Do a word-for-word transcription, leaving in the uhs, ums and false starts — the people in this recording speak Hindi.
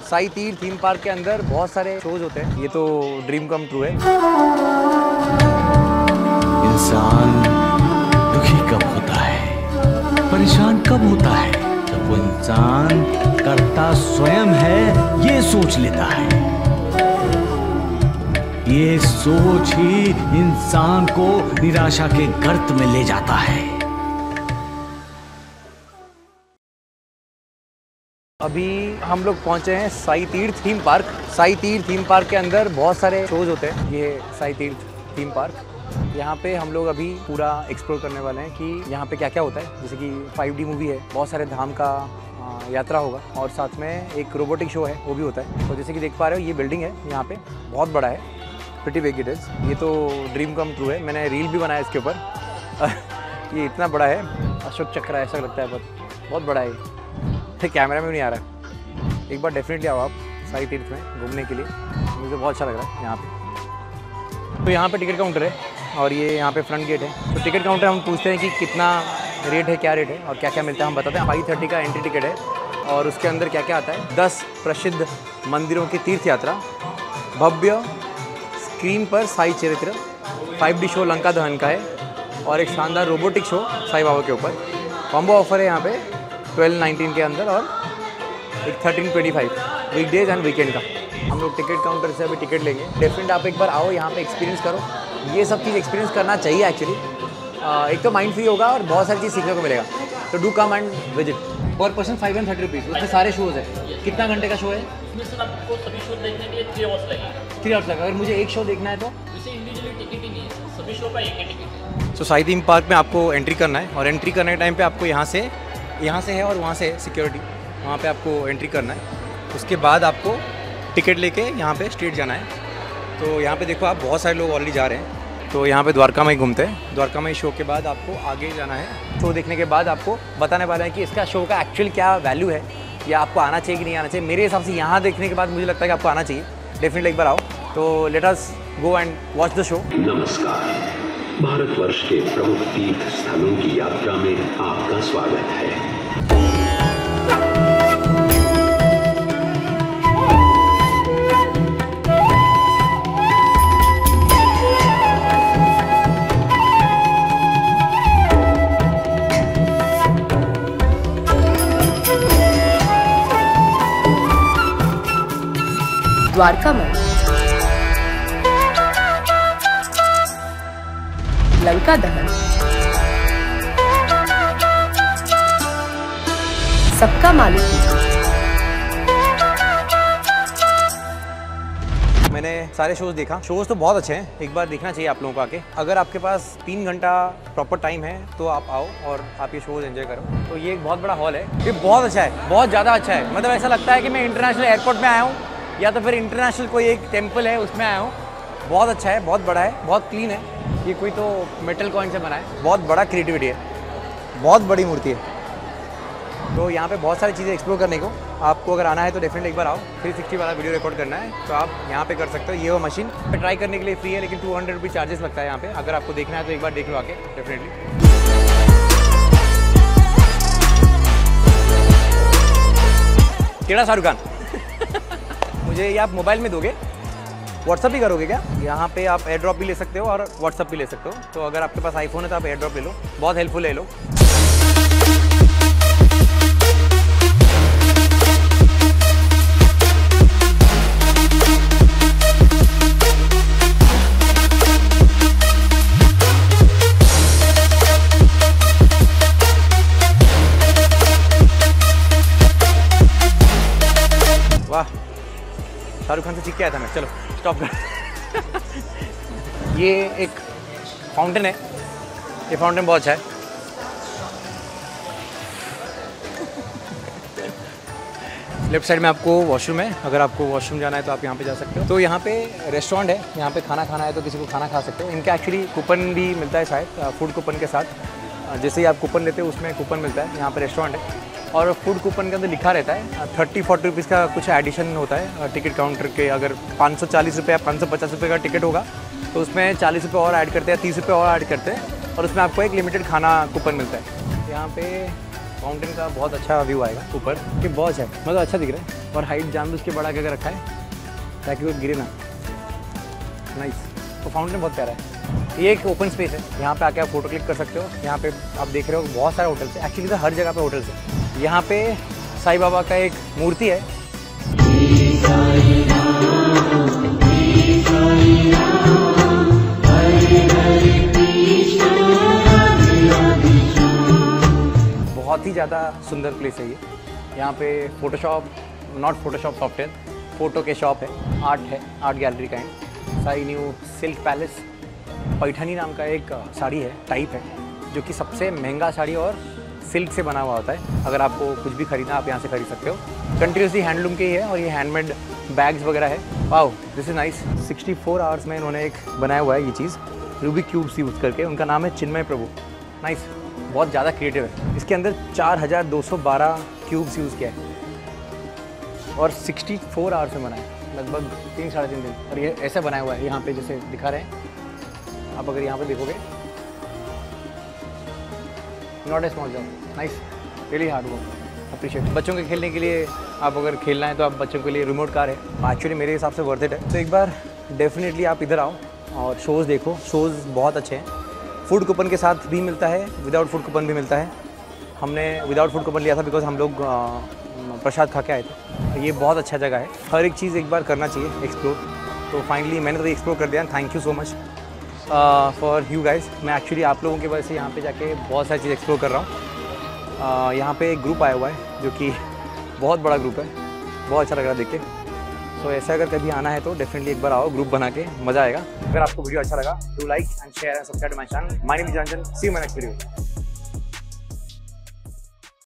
साई तीर थीम पार्क के अंदर बहुत सारे शोज होते हैं। ये तो ड्रीम कम ट्रू है। इंसान दुखी कब होता है, परेशान कब होता है, जब वो इंसान करता स्वयं है ये सोच लेता है। ये सोच ही इंसान को निराशा के गर्त में ले जाता है। अभी हम लोग पहुंचे हैं साई तीर्थ थीम पार्क। साई तीर्थ थीम पार्क के अंदर बहुत सारे शोज होते हैं। ये साई तीर्थ थीम पार्क, यहाँ पे हम लोग अभी पूरा एक्सप्लोर करने वाले हैं कि यहाँ पे क्या क्या होता है। जैसे कि फाइव डी मूवी है, बहुत सारे धाम का यात्रा होगा और साथ में एक रोबोटिक शो है वो भी होता है। तो जैसे कि देख पा रहे हो ये बिल्डिंग है, यहाँ पे बहुत बड़ा है, प्रिटी बिग इट इज़। ये तो ड्रीम कम ट्रू है, मैंने रील भी बनाया इसके ऊपर। ये इतना बड़ा है, अशोक चक्र ऐसा लगता है, बहुत बहुत बड़ा है। कैमरा में भी नहीं आ रहा है। एक बार डेफिनेटली आओ आप साई तीर्थ में घूमने के लिए, मुझे बहुत अच्छा लग रहा है यहाँ पे। तो यहाँ पे टिकट काउंटर है और ये यहाँ पे फ्रंट गेट है। तो टिकट काउंटर हम पूछते हैं कि कितना रेट है, क्या रेट है और क्या क्या मिलता है। हम बताते हैं फाइव थर्टी का एंट्री टिकट है और उसके अंदर क्या क्या आता है। दस प्रसिद्ध मंदिरों की तीर्थ यात्रा, भव्य स्क्रीन पर साई चरित्र, फाइव डी शो लंका दहन का है और एक शानदार रोबोटिक शो साई बाबा के ऊपर। कॉम्बो ऑफर है यहाँ पे ट्वेल्व नाइनटीन के अंदर और एक thirteen twenty five week days and weekend का। हम लोग टिकट काउंटर से अभी टिकट लेंगे। डेफिनेट आप एक बार आओ यहाँ पे एक्सपीरियंस करो, ये सब चीज़ एक्सपीरियंस करना चाहिए एक्चुअली। एक तो माइंड फ्री होगा और बहुत सारी चीज़ सीखने को मिलेगा। तो do come and visit. Per person five and thirty rupees, उसमें सारे शोज़ है। कितना घंटे का शो है? इसमें सर आपको सभी शो देखने के लिए थ्री आवर्स लगेगा। थ्री आवर्स लगेगा। अगर मुझे एक शो देखना है तो इसे इंडिविजुअली टिकट ही नहीं है, सभी शो का एक ही टिकट है। सो साई थीम पार्क में आपको एंट्री करना है और एंट्री करने के टाइम पे आपको यहाँ से यहाँ से है और वहाँ से सिक्योरिटी, वहाँ पे आपको एंट्री करना है। उसके बाद आपको टिकट लेके यहाँ पे स्ट्रेट जाना है। तो यहाँ पे देखो आप बहुत सारे लोग ऑलरेडी जा रहे हैं। तो यहाँ पे द्वारका में घूमते हैं। द्वारका में शो के बाद आपको आगे जाना है। शो देखने के बाद आपको बताने वाला है कि इसका शो का एक्चुअल क्या वैल्यू है या आपको आना चाहिए कि नहीं आना चाहिए। मेरे हिसाब से यहाँ देखने के बाद मुझे लगता है कि आपको आना चाहिए। डेफिनेटली एक बार आओ। तो let us go and watch the show. नमस्कार, भारतवर्ष के प्रमुख तीर्थ स्थलों की यात्रा में आपका स्वागत है। द्वारका में लंका दहन, सबका मालिक। मैंने सारे शोज देखा। शोज तो बहुत अच्छे हैं, एक बार देखना चाहिए आप लोगों को आके। अगर आपके पास तीन घंटा प्रॉपर टाइम है तो आप आओ और आप ये शोज एंजॉय करो। तो ये एक बहुत बड़ा हॉल है, ये बहुत अच्छा है, बहुत ज़्यादा अच्छा है। मतलब ऐसा लगता है कि मैं इंटरनेशनल एयरपोर्ट में आया हूँ या तो फिर इंटरनेशनल कोई एक टेम्पल है उसमें आया हूँ। बहुत अच्छा है, बहुत बड़ा है, बहुत क्लीन है। ये कोई तो मेटल कॉइन से बना है, बहुत बड़ा क्रिएटिविटी है, बहुत बड़ी मूर्ति है। तो यहाँ पे बहुत सारी चीज़ें एक्सप्लोर करने को आपको अगर आना है तो डेफिनेटली एक बार आओ। थ्री सिक्सटी वाला वीडियो रिकॉर्ड करना है तो आप यहाँ पे कर सकते हो। ये वो मशीन ट्राई करने के लिए फ्री है, लेकिन टू हंड्रेड रुपीज़ चार्जेस लगता है यहाँ पे। अगर आपको देखना है तो एक बार देख लो आके डेफिनेटली। केड़ा शाहरुख खान मुझे ये आप मोबाइल में दोगे, व्हाट्सअप भी करोगे क्या? यहाँ पे आप एयर ड्रॉप भी ले सकते हो और व्हाट्सअप भी ले सकते हो। तो अगर आपके पास आईफोन है तो आप एयर ड्रॉप ले लो, बहुत हेल्पफुल है ये लोग। वाह, शाहरुख खान से सीख के आया था मैं। चलो स्टॉप कर। ये एक फाउंटेन है, ये फाउंटेन बहुत अच्छा है। लेफ्ट साइड में आपको वॉशरूम है, अगर आपको वॉशरूम जाना है तो आप यहाँ पे जा सकते हो। तो यहाँ पे रेस्टोरेंट है, यहाँ पे खाना खाना है तो किसी को खाना खा सकते हो। इनका एक्चुअली कूपन भी मिलता है शायद, फूड कूपन के साथ। जैसे ही आप कूपन लेते हो उसमें कूपन मिलता है। यहाँ पे रेस्टोरेंट है और फूड कूपन के अंदर लिखा रहता है थर्टी फोर्टी रुपीज़ का कुछ एडिशन होता है टिकट काउंटर के। अगर पाँच सौ चालीस रुपये या पाँच सौ पचास रुपये का टिकट होगा तो उसमें चालीस रुपये और ऐड करते हैं, तीस रुपये और ऐड करते हैं और उसमें आपको एक लिमिटेड खाना कूपन मिलता है। यहाँ पे फाउंटेन का बहुत अच्छा व्यू आएगा ऊपर, कि बहुत है मतलब अच्छा दिख रहा है। और हाइट जानबूझ के बड़ा करके रखा है ताकि वो गिरे ना। नाइस। तो फाउंटेन बहुत प्यारा है। ये एक ओपन स्पेस है, यहाँ पे आके आप फोटो क्लिक कर सकते हो। यहाँ पे आप देख रहे हो बहुत सारे होटल्स है, एक्चुअली तो हर जगह पे होटल्स है। यहाँ पे साईं बाबा का एक मूर्ति है। बहुत ही ज़्यादा सुंदर प्लेस है ये। यहाँ पे photoshop, not photoshop software, photo के शॉप है, आर्ट है, आर्ट गैलरी का है। Sai new silk palace Paithani नाम का एक साड़ी है, टाइप है, जो कि सबसे महंगा साड़ी और सिल्क से बना हुआ होता है। अगर आपको कुछ भी खरीदना आप यहाँ से खरीद सकते हो। कंटिन्यूसली हैंडलूम के ही है और ये हैंडमेड बैग्स वगैरह है। Wow this is nice. Sixty four hours में इन्होंने एक बनाया हुआ है ये चीज़, रूबिक क्यूब्स यूज़ करके। उनका नाम है चिन्मय प्रभु। नाइस, बहुत ज़्यादा क्रिएटिव है। इसके अंदर चार हज़ार दो सौ बारह क्यूब्स यूज़ किया है और सिक्सटी फोर आवर्स में बनाया है, लगभग तीन साढ़े तीन दिन। और ये ऐसा बनाया हुआ है, यहाँ पे जैसे दिखा रहे हैं आप, अगर यहाँ पे देखोगे, not a small job, nice, really hard work, appreciate. बच्चों के खेलने के लिए आप अगर खेलना है तो आप बच्चों के लिए रिमोट कार है, एक्चुअली मेरे हिसाब से वर्थ इट है। तो एक बार डेफिनेटली आप इधर आओ और शोज़ देखो, शोज़ बहुत अच्छे हैं। फूड कूपन के साथ भी मिलता है, विदाउट फूड कूपन भी मिलता है। हमने विदाउट फूड कूपन लिया था बिकॉज हम लोग प्रसाद खा के आए थे। ये बहुत अच्छा जगह है, हर एक चीज़ एक बार करना चाहिए एक्सप्लोर। तो फाइनली मैंने तो एक्सप्लोर कर दिया। Thank you so much for you guys. मैं एक्चुअली आप लोगों की वजह से यहाँ पे जाके बहुत सारी चीज़ एक्सप्लोर कर रहा हूँ। uh, यहाँ पे एक ग्रुप आया हुआ है जो कि बहुत बड़ा ग्रुप है, बहुत अच्छा लग रहा है देख के। तो ऐसा अगर कभी आना है तो डेफिनेटली एक बार आओ, ग्रुप बना के, मज़ा आएगा। अगर आपको वीडियो अच्छा लगा, do like and share and subscribe my channel. My name is Ranjan, see you in my next video.